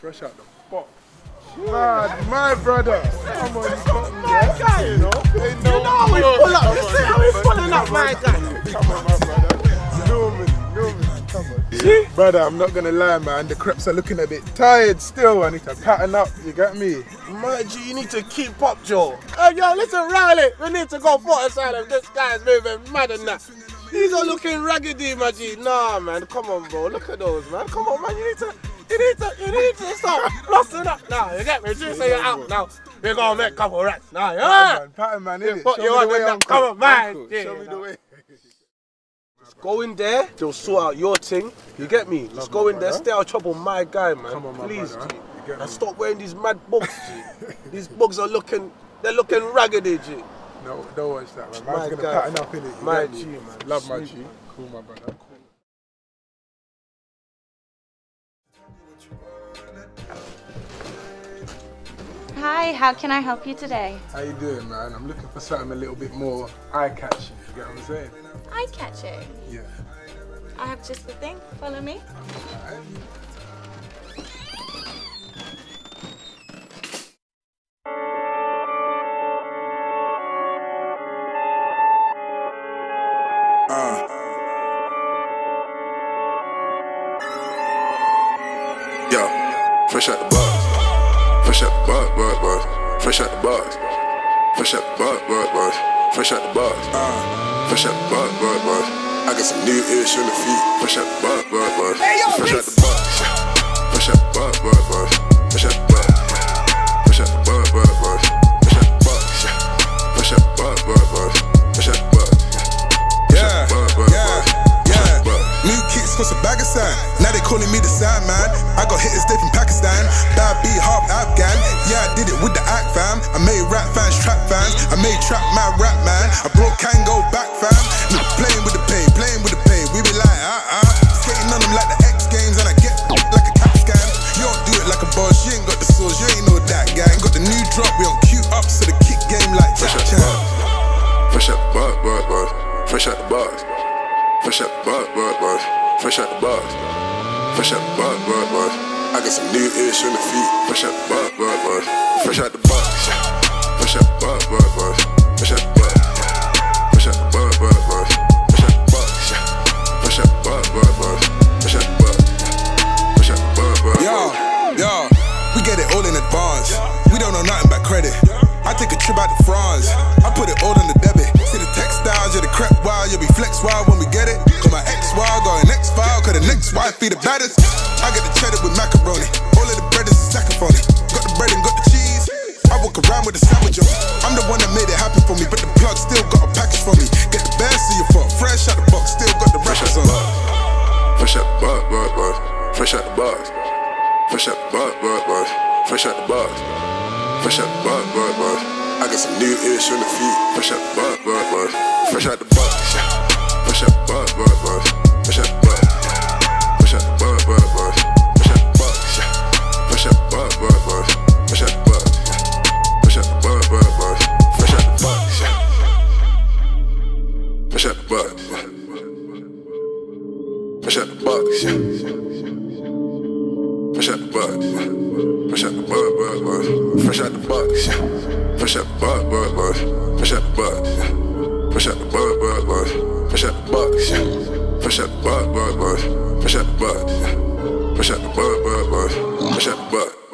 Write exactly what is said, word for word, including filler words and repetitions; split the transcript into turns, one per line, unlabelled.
fresh out the box. Man, my brother. Come on, you got me,
my guy, you know.
Ain't no
you know how we pull up. You see how we pulling up, my guy.
Come on, my brother. Norman, Norman, come on. See? Brother, I'm not gonna lie, man. The creps are looking a bit tired still. I need to pattern up. You get me?
My G, you need to keep up, Joe. Hey, yo, listen, Riley. We need to go for asylum. This guy's moving mad and that. These are looking raggedy, my G. Nah, man. Come on, bro. Look at those, man. Come on, man. You need to. You need to, you need to stop flossing up now, you get me? Just say you're out now. We're gonna make a couple racks now, yeah?
Pattern man, innit?
Put you on the Come on, man.
Show me the way.
Just go in there, they'll sort out your thing, you get me? Just go in there, stay out of trouble, my guy, man.
Come on, my
please,
brother.
G. And stop wearing these mad bugs, G. These bugs are looking, they're looking raggedy, G.
No, don't watch that, man. Man's
My
gonna
guy.
pattern up, innit? You
My
get me?
G, man.
Love my
Sweet,
G.
man.
Cool, my brother.
Hi, how can I help you today?
How you doing, man? I'm looking for something a little bit more eye-catching, you get what I'm saying?
Eye-catching.
Yeah.
I have just the thing. Follow me.
Alright.
Uh. Yo, fresh out the box. Fresh out the box, box, box. Fresh out the box. Fresh out the box, box, box. Fresh out the box. Uh. Fresh out the box, box, box. I got some new ish on the feet. Fresh out the box, box, box. Fresh out the box. Fresh out the box, box, box. Fresh out the box. Fresh out the box, box, box. Fresh out the box. Fresh out the box, box, box. Fresh out the box. Yeah, yeah, yeah. New kicks cost a bag of sand. Now they calling me the Sandman. I got hitters they from Pakistan. Bad beat, half Afghan. Yeah, I did it with the act fam. I made rap fans, trap fans. I made trap man, rap man. I brought Kango back fam. Playing with the pain, playing with the pain. We be like, uh uh. Skating on them like the X Games, and I get like a cat scam. You don't do it like a boss, you ain't got the sauce, you ain't know that gang. Got the new drop, we on cue up, so the kick game like Jack Chan. Fresh out the box, box, box. Fresh out the box. Fresh out the box, box, box. Fresh out the box. Fresh out the box, box, box. I got some new ish on the feet. Fresh out the box, box, box. Fresh out the box. Fresh out the box, box, box. Fresh out the box. Fresh out the box, box, box. Fresh out the box. Fresh out the box, box, box. Fresh out the box. Fresh out the box, box. Yo, yo, we get it all in advance. We don't know nothing about credit. I take a trip out to France. I put it all on the debit. See the textiles, yeah, the crap wild, yeah, we flex wild when we get it. Cause my ex wild, got an ex file, cause the next wife be the baddest. I get the cheddar with macaroni. All of the bread is saxophony. Got the bread and got the cheese. I walk around with a sandwich on me. I'm the one that made it happen for me, but the plug still got a package for me. Get the best of your fuck, fresh out the box, still got the rappers on. Fresh out the box, box, box. Fresh out the box. Fresh out the box, box, box. Fresh out the box. Fresh out the box, box, box. I got some new ish on the feet. Fresh out the box, box, box. Fresh out the box. Fresh out the box, box, box. Fresh out the box. Fresh out the box, box, box. Fresh out the box. Fresh out the box, box, box. Fresh out the box. Fresh out the box, box, box. Fresh out the box. Fresh out the box. Fresh out the box. Fresh out the box. Fresh out the box, box, box. Fresh out the box. Fresh out the box, box, box. Fresh out the box. Fresh out the box, box, box. Fresh out the box. Fresh out the box, box, box. Fresh out the box. Fresh out the box, box, box. Fresh out the box.